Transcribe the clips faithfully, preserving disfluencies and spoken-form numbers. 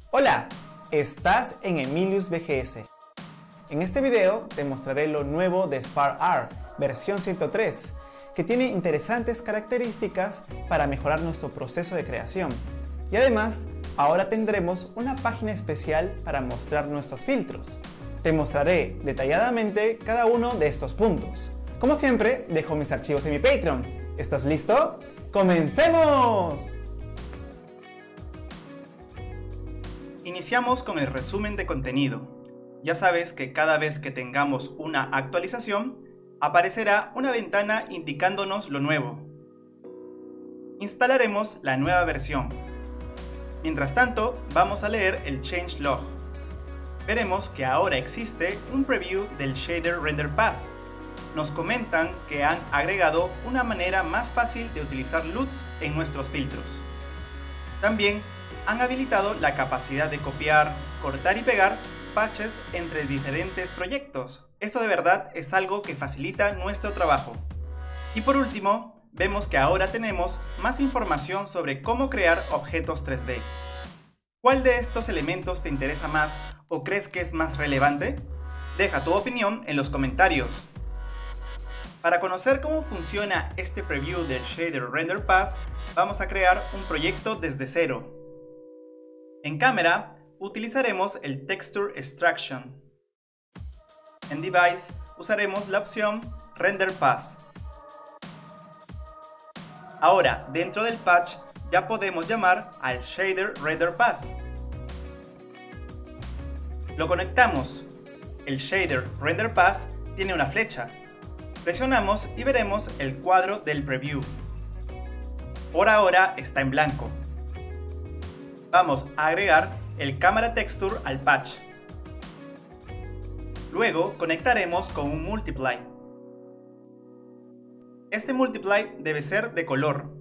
Hola, estás en Emilius V G S. En este video te mostraré lo nuevo de SparkR versión ciento tres, que tiene interesantes características para mejorar nuestro proceso de creación. Y además, ahora tendremos una página especial para mostrar nuestros filtros. Te mostraré detalladamente cada uno de estos puntos. Como siempre, dejo mis archivos en mi Patreon. ¿Estás listo? ¡Comencemos! Iniciamos con el resumen de contenido. Ya sabes que cada vez que tengamos una actualización, aparecerá una ventana indicándonos lo nuevo. Instalaremos la nueva versión. Mientras tanto, vamos a leer el changelog. Veremos que ahora existe un preview del Shader Render Pass. Nos comentan que han agregado una manera más fácil de utilizar L U Ts en nuestros filtros. También han habilitado la capacidad de copiar, cortar y pegar patches entre diferentes proyectos. Esto de verdad es algo que facilita nuestro trabajo. Y por último, vemos que ahora tenemos más información sobre cómo crear objetos tres D. ¿Cuál de estos elementos te interesa más o crees que es más relevante? Deja tu opinión en los comentarios. Para conocer cómo funciona este preview del Shader Render Pass, vamos a crear un proyecto desde cero. En cámara, utilizaremos el Texture Extraction. En Device, usaremos la opción Render Pass. Ahora, dentro del patch, ya podemos llamar al Shader Render Pass. Lo conectamos. El Shader Render Pass tiene una flecha. Presionamos y veremos el cuadro del preview. Por ahora está en blanco. Vamos a agregar el Camera Texture al patch. Luego conectaremos con un Multiply. Este Multiply debe ser de color.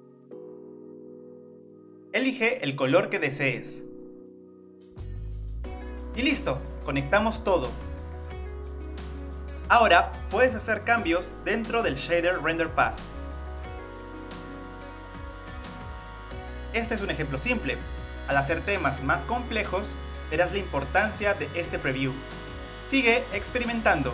Elige el color que desees. Y listo, conectamos todo. Ahora puedes hacer cambios dentro del Shader Render Pass. Este es un ejemplo simple. Al hacer temas más complejos, verás la importancia de este preview. Sigue experimentando.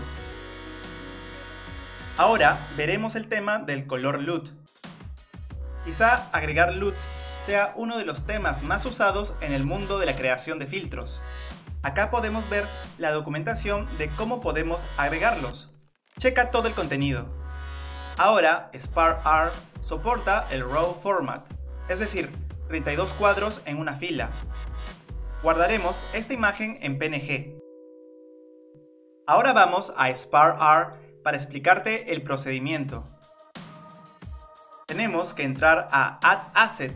Ahora veremos el tema del color L U T. Quizá agregar L U Ts sea uno de los temas más usados en el mundo de la creación de filtros. Acá podemos ver la documentación de cómo podemos agregarlos. Checa todo el contenido. Ahora SparkR soporta el RAW format, es decir, treinta y dos cuadros en una fila. Guardaremos esta imagen en P N G. Ahora vamos a SparkR para explicarte el procedimiento. Tenemos que entrar a Add Asset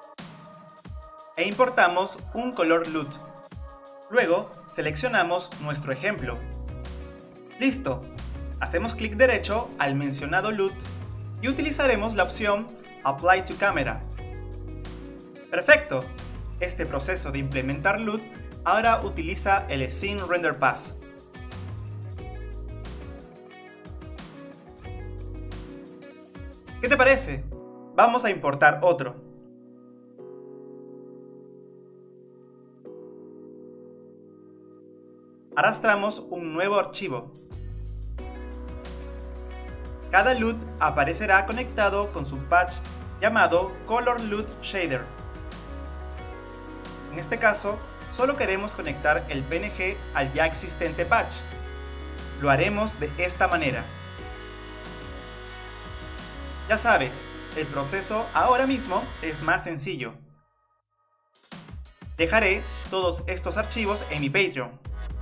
e importamos un color L U T. Luego seleccionamos nuestro ejemplo. ¡Listo! Hacemos clic derecho al mencionado L U T y utilizaremos la opción Apply to Camera. ¡Perfecto! Este proceso de implementar L U T ahora utiliza el Scene Render Pass. ¿Qué te parece? Vamos a importar otro. Arrastramos un nuevo archivo. Cada L U T aparecerá conectado con su patch llamado Color L U T Shader. En este caso, solo queremos conectar el P N G al ya existente patch. Lo haremos de esta manera. Ya sabes, el proceso ahora mismo es más sencillo. Dejaré todos estos archivos en mi Patreon.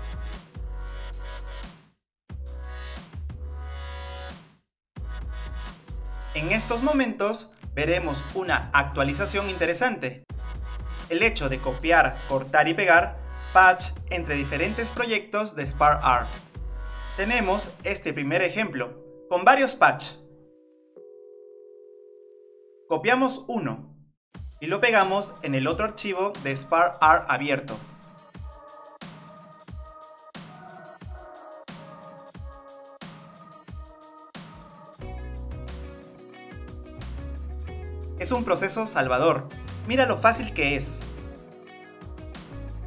En estos momentos veremos una actualización interesante. El hecho de copiar, cortar y pegar patch entre diferentes proyectos de SparkR. Tenemos este primer ejemplo, con varios patch. Copiamos uno y lo pegamos en el otro archivo de SparkR abierto. Es un proceso salvador. Mira lo fácil que es.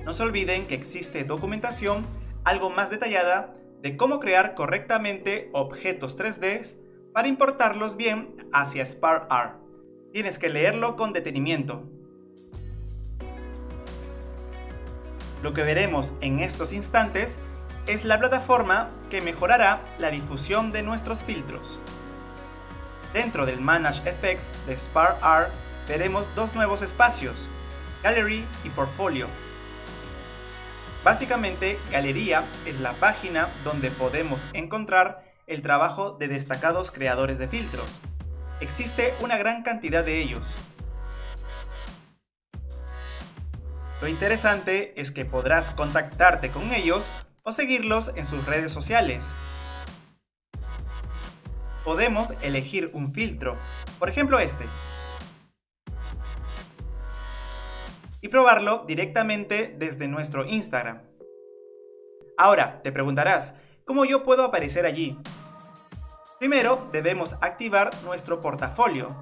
No se olviden que existe documentación algo más detallada de cómo crear correctamente objetos tres D para importarlos bien hacia SparkR. Tienes que leerlo con detenimiento. Lo que veremos en estos instantes es la plataforma que mejorará la difusión de nuestros filtros. Dentro del Manage Effects de SparkR veremos dos nuevos espacios, Gallery y Portfolio. Básicamente, Galería es la página donde podemos encontrar el trabajo de destacados creadores de filtros. Existe una gran cantidad de ellos. Lo interesante es que podrás contactarte con ellos o seguirlos en sus redes sociales. Podemos elegir un filtro, por ejemplo este, y probarlo directamente desde nuestro Instagram. Ahora, te preguntarás, ¿cómo yo puedo aparecer allí? Primero, debemos activar nuestro portafolio.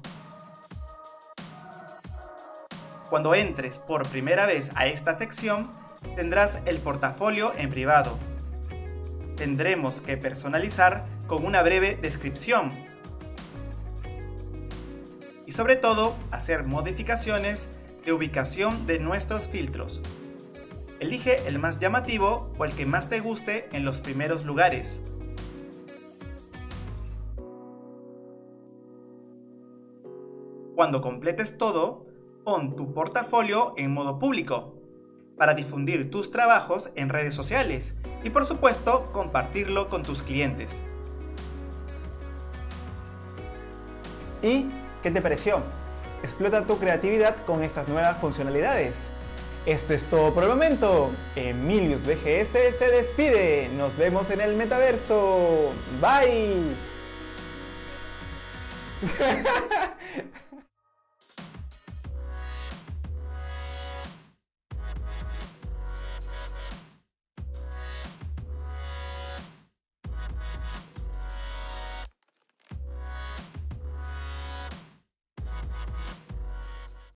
Cuando entres por primera vez a esta sección, tendrás el portafolio en privado. Tendremos que personalizar con una breve descripción. Y sobre todo, hacer modificaciones de ubicación de nuestros filtros. Elige el más llamativo o el que más te guste en los primeros lugares. Cuando completes todo, pon tu portafolio en modo público para difundir tus trabajos en redes sociales y, por supuesto, compartirlo con tus clientes. ¿Y qué te pareció? Explota tu creatividad con estas nuevas funcionalidades. Esto es todo por el momento. Emilius V G S se despide. Nos vemos en el metaverso. Bye.